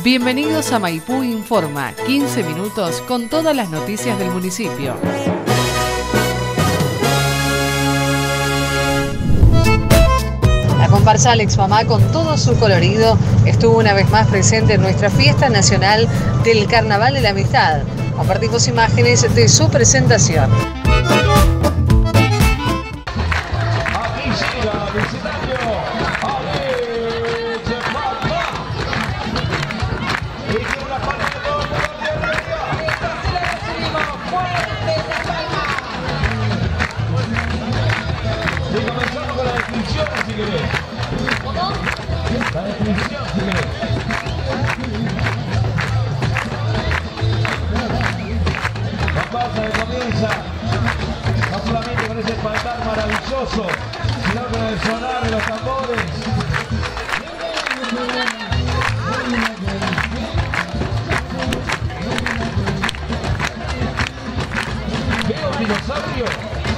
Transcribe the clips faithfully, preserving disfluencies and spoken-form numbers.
Bienvenidos a Maipú Informa, quince minutos con todas las noticias del municipio. La comparsa Alex Mamá, con todo su colorido, estuvo una vez más presente en nuestra fiesta nacional del Carnaval de la Amistad. Compartimos imágenes de su presentación. Aquí llega visitando Alex Mamá. Y tiene una parte de todo el mundo de arriba. Esta se la recibimos fuerte de palma. Y comenzamos con la descripción, si querés. ¿Cómo? La descripción, si querés. Comparsa que comienza no solamente con ese espaldar maravilloso, sino con el sonar de los tambores. ¿Veo un dinosaurio?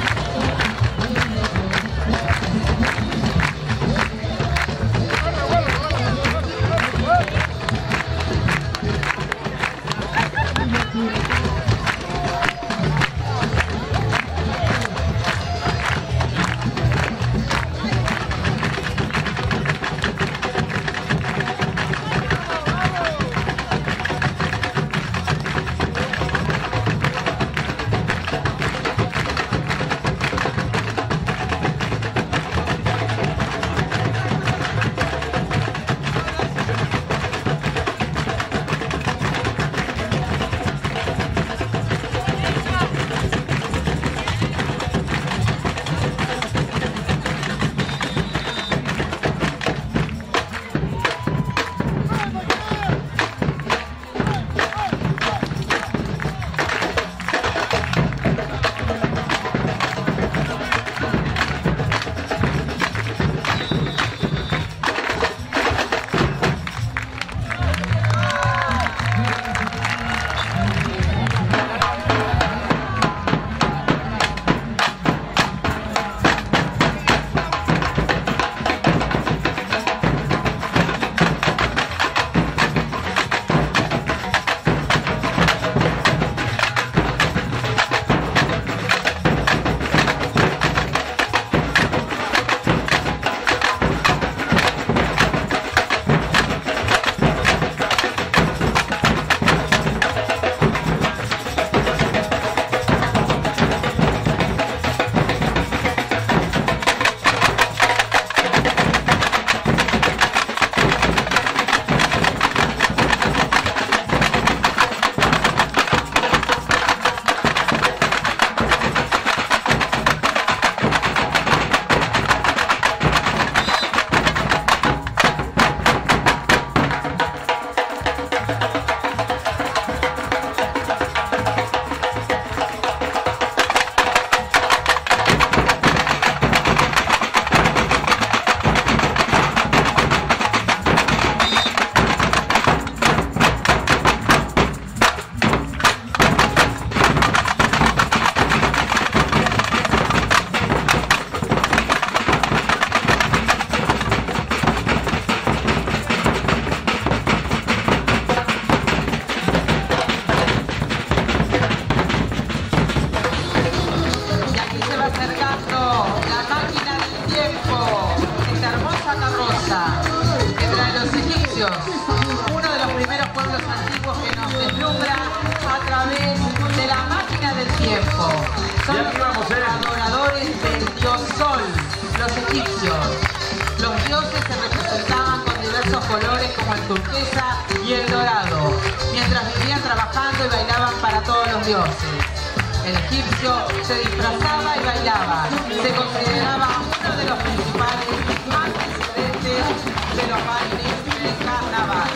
Uno de los primeros pueblos antiguos que nos deslumbra a través de la máquina del tiempo. Son los adoradores del dios Sol, los egipcios. Los dioses se representaban con diversos colores como el turquesa y el dorado, mientras vivían trabajando y bailaban para todos los dioses. El egipcio se disfrazaba y bailaba. Se consideraba uno de los principales antecedentes de los bailes del carnaval.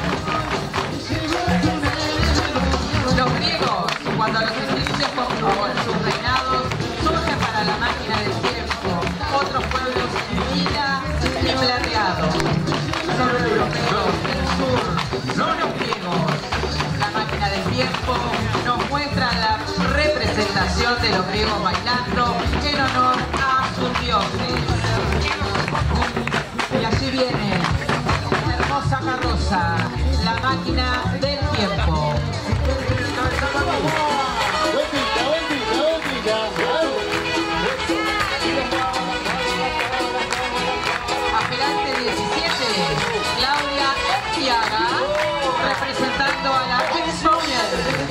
Los griegos, cuando los egipcios concluyen sus reinados, surgen para la máquina del tiempo. Otros pueblos Ila y Plateado. Son los europeos del sur, no los griegos. La máquina del tiempo nos muestra la representación de los griegos bailando en honor a sus dioses. Y allí viene la hermosa carroza, la la máquina del tiempo. Aspirante diecisiete, Claudia Estiaga, representando a la Exponer.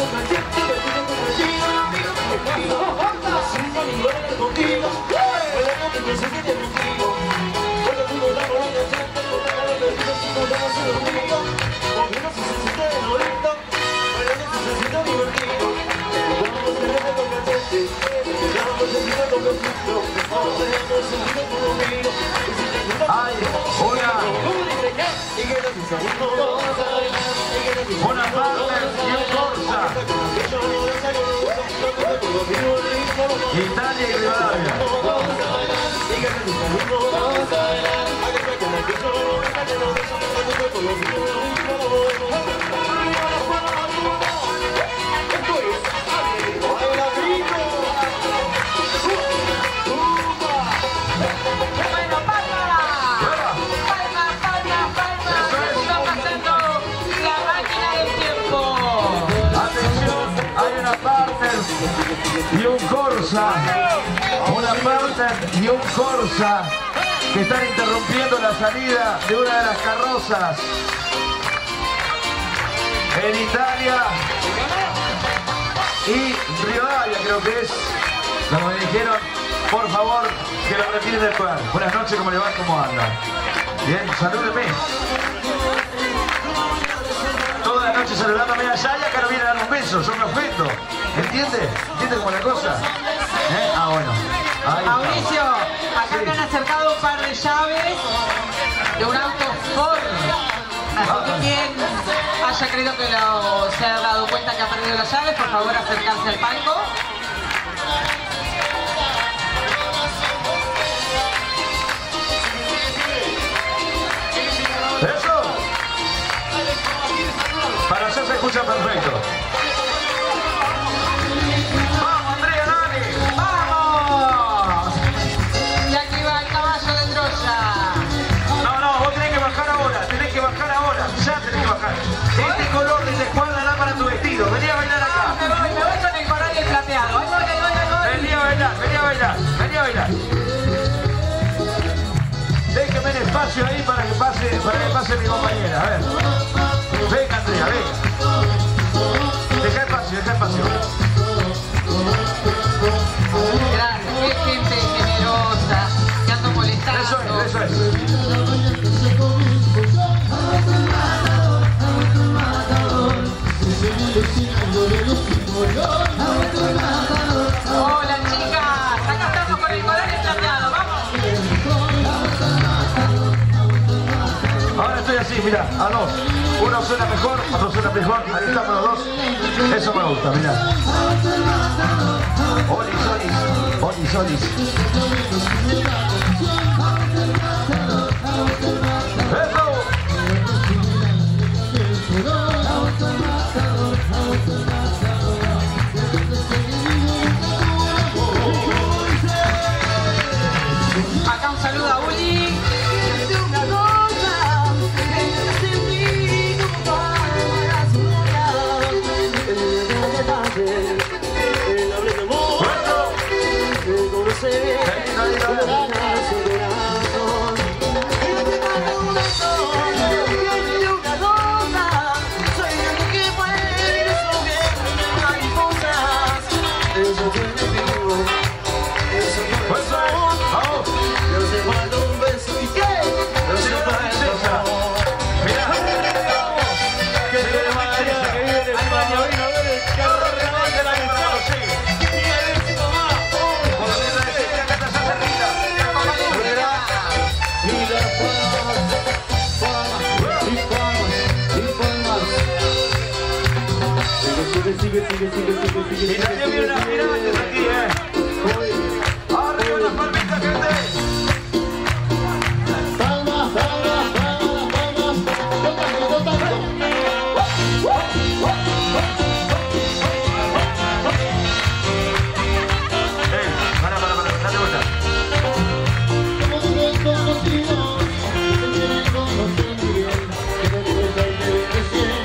Hay una, una parte y un Corsa. Italia y Rivadavia. Y un Corsa, una Partner y un Corsa que están interrumpiendo la salida de una de las carrozas en Italia y Rivadavia, creo que es. Como me dijeron, por favor, que lo retiren del lugar. Buenas noches, ¿cómo le va? ¿Cómo anda? Bien, salúdeme. Toda la noche saludándome allá y acá no viene a dar un beso, yo me ofendo. ¿Entiende? ¿Entiende cómo la cosa? ¿Eh? Ah, bueno. Ahí Mauricio, acá sí. te han acercado un par de llaves de un auto Ford. Así que quien haya creído que lo, se ha dado cuenta que ha perdido las llaves, por favor acercarse al palco. ¿Eso? Para allá se escucha perfecto. ¡Vamos, Andrea, dale! ¡Vamos! Y aquí va el caballo de Troya. No, no, vos tenés que bajar ahora, tenés que bajar ahora, ya tenés que bajar. Este color de escuadra da para tu vestido, vení a bailar acá. Me voy, me voy con el coral y el plateado. Ahí voy, ahí voy, ahí voy. Vení a bailar, vení a bailar, vení a bailar. Déjeme el espacio ahí para que pase, para que pase mi compañera, a ver. Venga, Andrea, venga. Deja espacio, deja espacio. Gracias, qué gente generosa, que ando molestando. Eso es, eso es. Hola chicas, acá estamos con el coral y el plateado, vamos. Ahora estoy así, mira, a dos. Uno suena mejor, otro suena mejor. Ahí estamos los dos. Eso me gusta, mira. Olis, olis, olis, olis. ¡Eso! Acá un saludo a Uli. Y también viene unas pirámides aquí, eh. Arriba las palmitas, gente. Palmas, palmas, palmas, palmas. Tocando, tocando. Eh, para, para, para, date vuelta. Como siento contigo, te quiero conocer bien. Que te cuesta y te ves bien.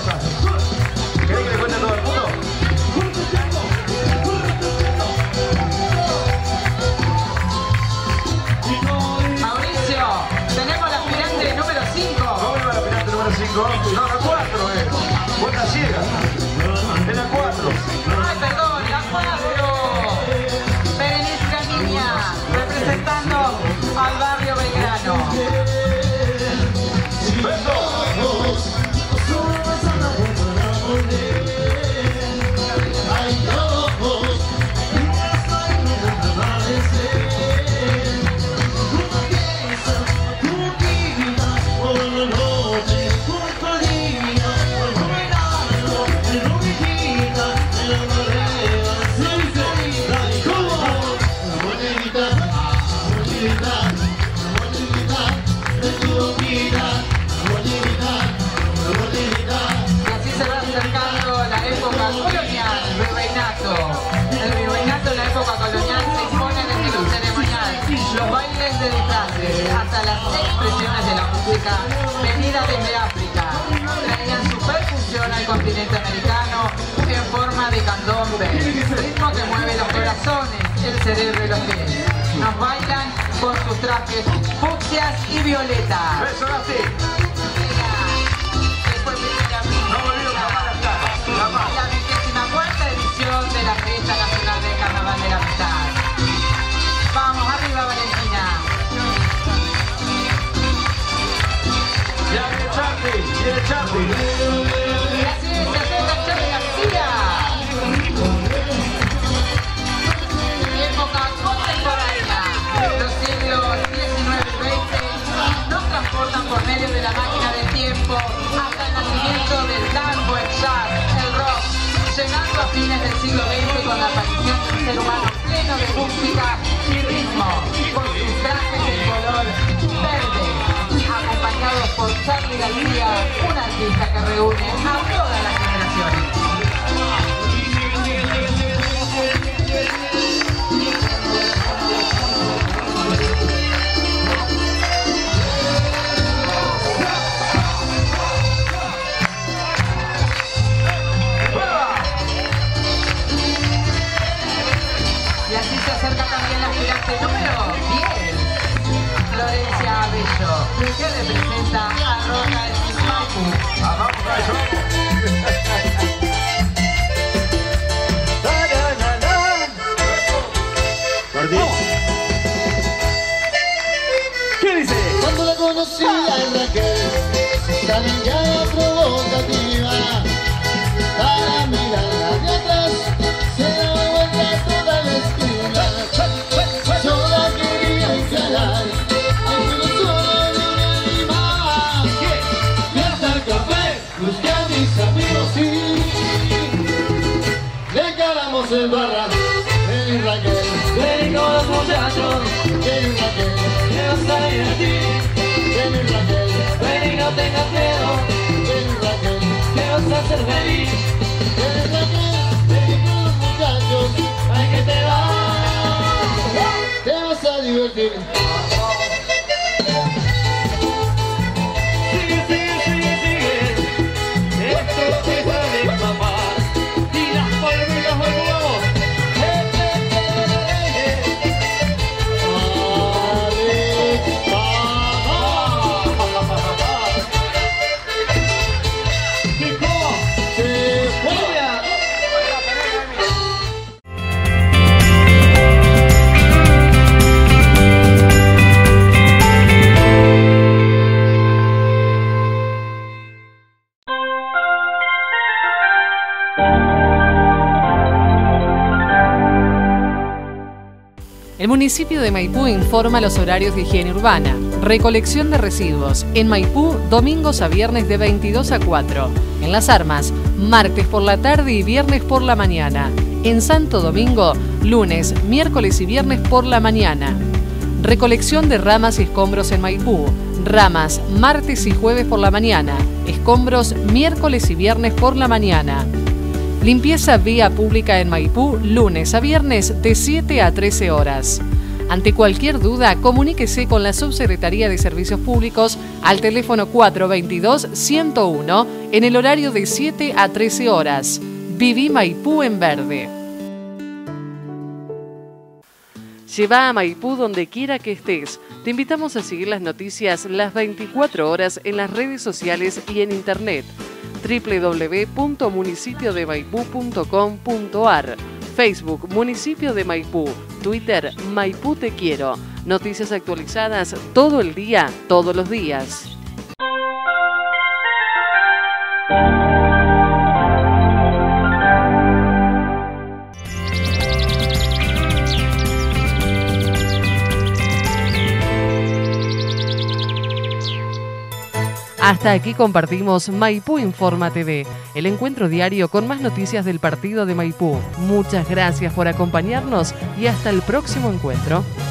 cosas. ¿Querés que le cuente a todo el mundo? Mauricio, tenemos la aspirante número cinco. ¿Cómo iba la aspirante número cinco? No, la cuatro, eh. Cuenta ciega. Es la cuatro. Ay, perdón, la cuatro. Berenice Caniña, representando al barrio Belgrano. Hasta las expresiones de la música venida desde África traían su percusión al continente americano en forma de candombe, ritmo que mueve los corazones, el cerebro y los pies. Nos bailan con sus trajes fucsias y violetas. Eso así. La vigésima cuarta edición de la Fiesta Nacional del Carnaval de la Amistad. Vamos, arriba Valentina. Ya viene Charlie, viene Charlie. Y así se acerca Charlie García. Época contemporánea. Los siglos diecinueve y veinte nos transportan por medio de la máquina del tiempo hasta el nacimiento del tango, el jazz, el rock, llegando a fines del siglo veinte con la aparición de un ser humano pleno de música y ritmo, con sus trajes de color verde, acompañados por Charlie García, un artista que reúne a todas las generaciones. Y así se acerca también la aspirante número diez, Florencia Abello, que representa a Roca el Maipú. Vamos a eso. ¿Qué dice? Cuando la conocí a Raquel, esa mirada provocativa, para mirarla de atrás, se daba vuelta toda la esquina. Yo la quería encarar, aunque no solo no me animaba. Fui hasta el café, busqué a mis amigos y le encaramos el barra. Ven Raquel, Ven con los muchachos, ven Raquel, que vas a ir a ti. ven Raquel, Ven y no tengas miedo, ven Raquel, que vas a ser feliz. ven Raquel, ven con los muchachos, Ay, que te va. te vas a divertir. Sigue, sigue, sigue, sigue. Esto es fiesta de papá. Y las palmitas de nuevo. Eh, eh, eh, eh, eh. Alex, vamos. ¿Qué cómo? Se fue. Mira. El municipio de Maipú informa los horarios de higiene urbana. Recolección de residuos. En Maipú, domingos a viernes de veintidós a cuatro. En Las Armas, martes por la tarde y viernes por la mañana. En Santo Domingo, lunes, miércoles y viernes por la mañana. Recolección de ramas y escombros en Maipú. Ramas, martes y jueves por la mañana. Escombros, miércoles y viernes por la mañana. Limpieza vía pública en Maipú, lunes a viernes de siete a trece horas. Ante cualquier duda, comuníquese con la Subsecretaría de Servicios Públicos al teléfono cuatro veintidós, ciento uno en el horario de siete a trece horas. Viví Maipú en verde. Lleva a Maipú donde quiera que estés. Te invitamos a seguir las noticias las veinticuatro horas en las redes sociales y en internet. doble u doble u doble u punto municipio de maipú punto com punto ar, Facebook Municipio de Maipú, Twitter Maipú Te Quiero. Noticias actualizadas todo el día, todos los días. Hasta aquí compartimos Maipú Informa T V, el encuentro diario con más noticias del partido de Maipú. Muchas gracias por acompañarnos y hasta el próximo encuentro.